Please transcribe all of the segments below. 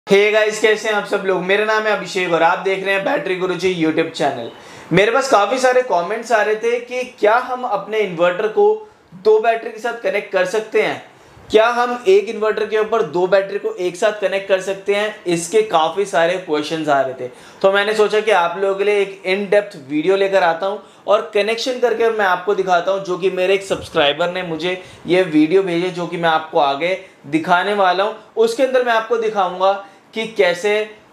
Hey guys, कैसे हैं आप सब लोग। मेरा नाम है अभिषेक और आप देख रहे हैं बैटरी गुरुजी यूट्यूब चैनल। मेरे पास काफ़ी सारे कमेंट्स आ रहे थे कि क्या हम अपने इन्वर्टर को दो बैटरी के साथ कनेक्ट कर सकते हैं, क्या हम एक इन्वर्टर के ऊपर दो बैटरी को एक साथ कनेक्ट कर सकते हैं। इसके काफ़ी सारे क्वेश्चंस आ रहे थे, तो मैंने सोचा कि आप लोगों के लिए एक इन डेप्थ वीडियो लेकर आता हूं और कनेक्शन करके मैं आपको दिखाता हूं, जो कि मेरे एक सब्सक्राइबर ने मुझे ये वीडियो भेजे, जो कि मैं आपको आगे दिखाने वाला हूं। उसके अंदर मैं आपको दिखाऊंगा कि कैसे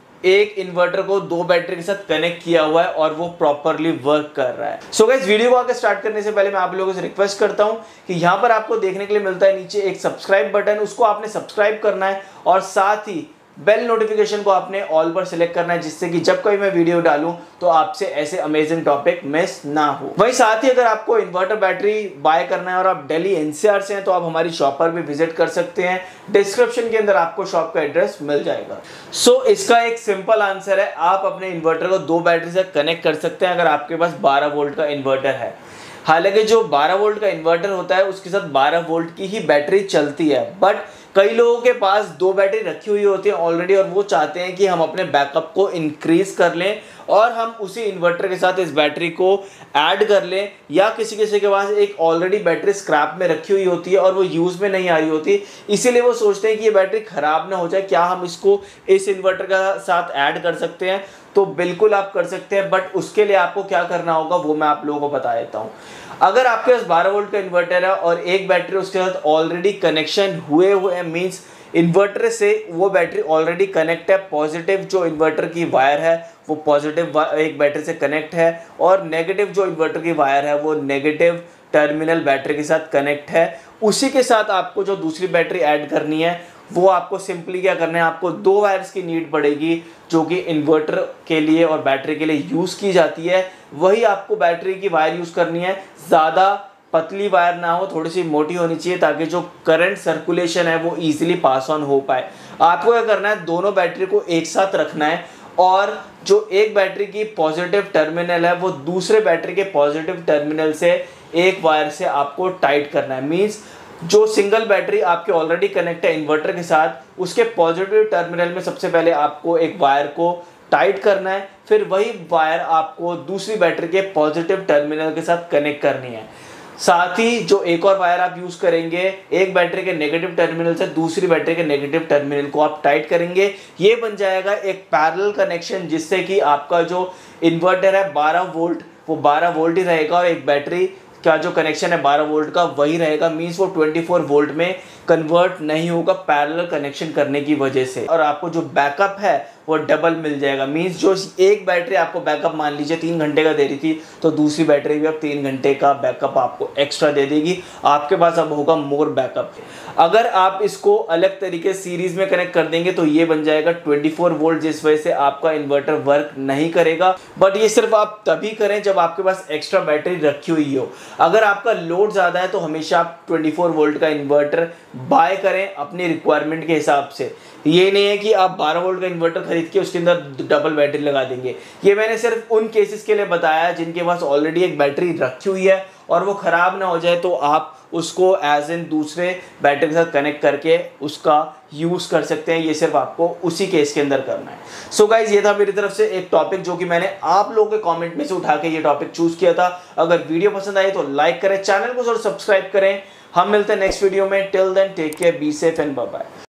एक इन्वर्टर को दो बैटरी के साथ कनेक्ट किया हुआ है और वो प्रॉपरली वर्क कर रहा है। सो गाइस, वीडियो को आगे स्टार्ट करने से पहले मैं आप लोगों से रिक्वेस्ट करता हूं कि यहां पर आपको देखने के लिए मिलता है नीचे एक सब्सक्राइब बटन, उसको आपने सब्सक्राइब करना है और साथ ही बेल नोटिफिकेशन को आपने ऑल पर सिलेक्ट करना है, जिससे कि जब कोई मैं वीडियो डालूं तो आपसे ऐसे अमेजिंग टॉपिक मिस ना हो। वहीं साथ ही अगर आपको इन्वर्टर बैटरी बाय करना है और आप दिल्ली एनसीआर से हैं तो आप हमारी शॉप पर भी विजिट कर सकते हैं। डिस्क्रिप्शन के अंदर आपको शॉप का एड्रेस मिल जाएगा। सो इसका एक सिंपल आंसर है, आप अपने इन्वर्टर को दो बैटरी से कनेक्ट कर सकते हैं अगर आपके पास 12 वोल्ट का इन्वर्टर है। हालांकि जो 12 वोल्ट का इन्वर्टर होता है उसके साथ 12 वोल्ट की ही बैटरी चलती है, बट कई लोगों के पास दो बैटरी रखी हुई होती है ऑलरेडी और वो चाहते हैं कि हम अपने बैकअप को इंक्रीज कर लें और हम उसी इन्वर्टर के साथ इस बैटरी को ऐड कर लें, या किसी किसी के पास एक ऑलरेडी बैटरी स्क्रैप में रखी हुई होती है और वो यूज़ में नहीं आ रही होती, इसीलिए वो सोचते हैं कि ये बैटरी ख़राब ना हो जाए, क्या हम इसको इस इन्वर्टर के साथ ऐड कर सकते हैं। तो बिल्कुल आप कर सकते हैं, बट उसके लिए आपको क्या करना होगा वो मैं आप लोगों को बता देता हूँ। अगर आपके पास 12 वोल्ट का इन्वर्टर है और एक बैटरी उसके साथ ऑलरेडी कनेक्शन हुए मींस इन्वर्टर से वो बैटरी ऑलरेडी कनेक्ट है, पॉजिटिव जो इन्वर्टर की वायर है वो पॉजिटिव एक बैटरी से कनेक्ट है और नेगेटिव जो इन्वर्टर की वायर है वो नेगेटिव टर्मिनल बैटरी के साथ कनेक्ट है। उसी के साथ आपको जो दूसरी बैटरी ऐड करनी है वो आपको सिंपली क्या करना है, आपको दो वायर्स की नीड पड़ेगी जो कि इन्वर्टर के लिए और बैटरी के लिए यूज़ की जाती है। वही आपको बैटरी की वायर यूज़ करनी है, ज़्यादा पतली वायर ना हो, थोड़ी सी मोटी होनी चाहिए ताकि जो करंट सर्कुलेशन है वो ईजिली पास ऑन हो पाए। आपको क्या करना है, दोनों बैटरी को एक साथ रखना है और जो एक बैटरी की पॉजिटिव टर्मिनल है वो दूसरे बैटरी के पॉजिटिव टर्मिनल से एक वायर से आपको टाइट करना है। मीन्स जो सिंगल बैटरी आपके ऑलरेडी कनेक्ट है इन्वर्टर के साथ, उसके पॉजिटिव टर्मिनल में सबसे पहले आपको एक वायर को टाइट करना है, फिर वही वायर आपको दूसरी बैटरी के पॉजिटिव टर्मिनल के साथ कनेक्ट करनी है। साथ ही जो एक और वायर आप यूज़ करेंगे, एक बैटरी के नेगेटिव टर्मिनल से दूसरी बैटरी के नेगेटिव टर्मिनल को आप टाइट करेंगे। ये बन जाएगा एक पैरेलल कनेक्शन, जिससे कि आपका जो इन्वर्टर है 12 वोल्ट वो 12 वोल्ट ही रहेगा और एक बैटरी का जो कनेक्शन है 12 वोल्ट का वही रहेगा। मीन्स वो 24 वोल्ट में कन्वर्ट नहीं होगा पैरेलल कनेक्शन करने की वजह से, और आपको जो बैकअप है वो डबल मिल जाएगा। मीन्स जो एक बैटरी आपको बैकअप मान लीजिए 3 घंटे का दे रही थी, तो दूसरी बैटरी भी अब 3 घंटे का बैकअप आपको एक्स्ट्रा दे देगी। आपके पास अब होगा मोर बैकअप। अगर आप इसको अलग तरीके सीरीज में कनेक्ट कर देंगे तो ये बन जाएगा 24 वोल्ट, जिस वजह से आपका इन्वर्टर वर्क नहीं करेगा। बट ये सिर्फ आप तभी करें जब आपके पास एक्स्ट्रा बैटरी रखी हुई हो। अगर आपका लोड ज़्यादा है तो हमेशा आप 24 वोल्ट का इन्वर्टर बाय करें अपनी रिक्वायरमेंट के हिसाब से। ये नहीं है कि आप 12 वोल्ट का इन्वर्टर खरीद के उसके अंदर डबल बैटरी लगा देंगे। ये मैंने सिर्फ उन केसेस के लिए बताया जिनके पास ऑलरेडी एक बैटरी रखी हुई है और वो ख़राब ना हो जाए, तो आप उसको एज इन दूसरे बैटरी के साथ कनेक्ट करके उसका यूज़ कर सकते हैं। ये सिर्फ आपको उसी केस के अंदर करना है। सो गाइज, ये था मेरी तरफ से एक टॉपिक जो कि मैंने आप लोगों के कमेंट में से उठा के ये टॉपिक चूज़ किया था। अगर वीडियो पसंद आई तो लाइक करें, चैनल को जरूर सब्सक्राइब करें। हम मिलते हैं नेक्स्ट वीडियो में। Till then take care, be safe and bye bye.